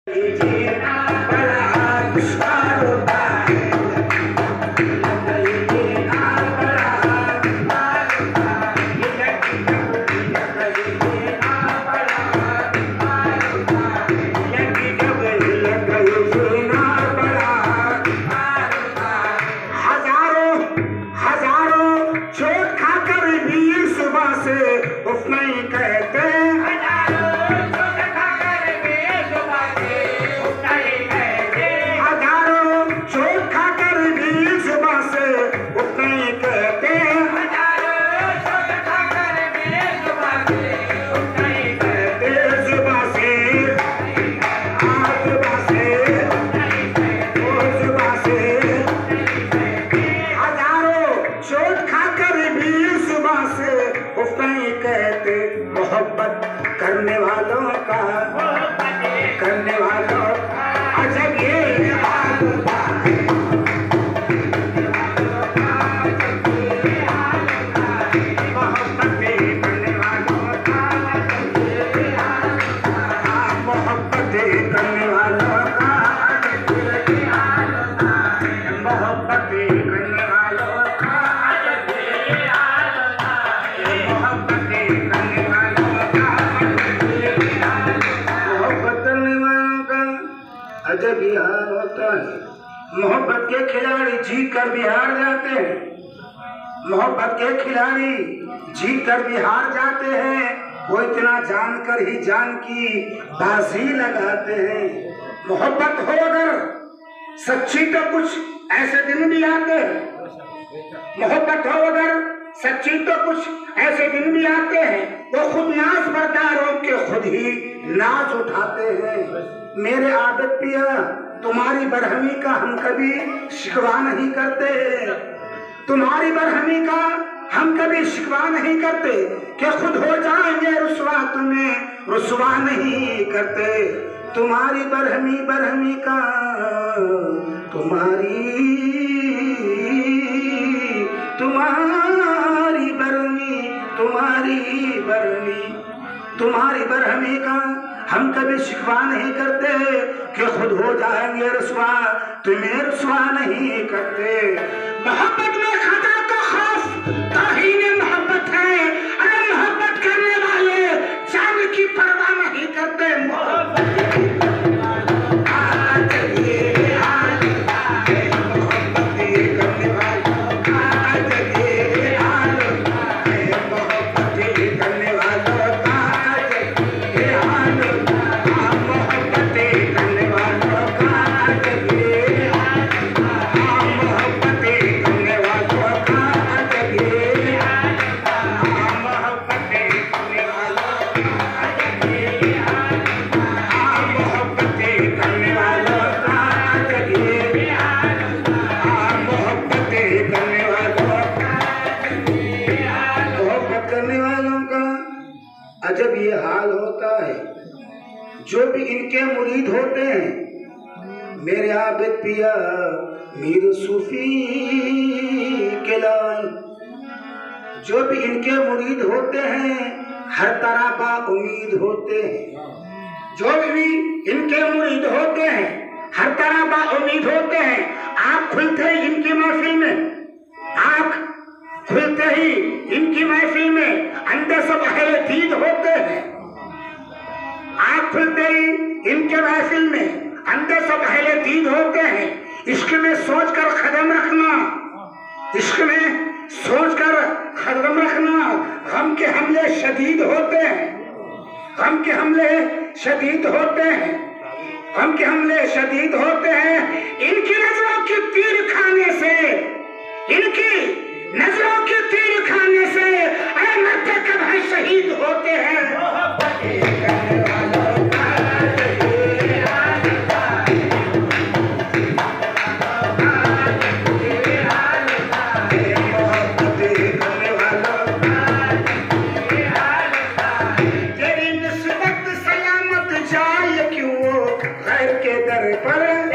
मोहब्बत करने वालों का अजब ये हाल होता है। अजब ही हाल होता है। मोहब्बत के खिलाड़ी जीत कर भी हार जाते हैं। मोहब्बत के खिलाड़ी जीत कर भी हार जाते हैं। वो इतना जानकर ही जान की बाजी लगाते हैं। मोहब्बत हो अगर सच्ची तो कुछ ऐसे दिन भी आते हैं। मोहब्बत हो अगर सच्ची तो कुछ ऐसे दिन भी आते हैं। वो खुद नाज बरदारों के खुद ही नाच उठाते हैं। मेरे आबिद पिया तुम्हारी बरहमी का हम कभी शिकवा नहीं करते। तुम्हारी बरहमी का हम कभी शिकवा नहीं करते कि खुद हो जाएंगे रुसवा, तुम्हें रुसवा नहीं करते। तुम्हारी बरहमी का तुम्हारी बरहमी का हम कभी शिकवा नहीं करते कि खुद हो जाएंगे रुसवा, तुम्हें रुसवा नहीं करते। मोहब्बत में खता का खौफ ताहीन मोहब्बत है। अरे मोहब्बत करने वाले जान की परवाह नहीं करते। अजब ये हाल होता है। जो भी इनके मुरीद होते हैं, मेरे आबिद पिया मीर सूफी के लाल, जो भी इनके मुरीद होते हैं हर तरह बा उम्मीद होते हैं। जो भी इनके मुरीद होते हैं हर तरह बा उम्मीद होते हैं। आँख खुलते ही इनकी महफिल में, आँख खुलते ही इनकी महफिल में अंदर सब अहले दीद होते हैं। आँख खुलते ही इनके महफिल में अंदर सब अहले दीद होते हैं। इश्क में सोचकर कदम रखना, इश्क में सोचकर कदम रखना। गम के हमले शदीद होते हैं, गम के हमले शदीद होते हैं, गम के हमले शदीद होते हैं। इनकी नजरों की तीर खाने से, इनकी नजरों के तीर खाने से मरते कब है शहीद होते हैं। तेरी निस्बत सलामत जाए क्यों गैर के दर पर।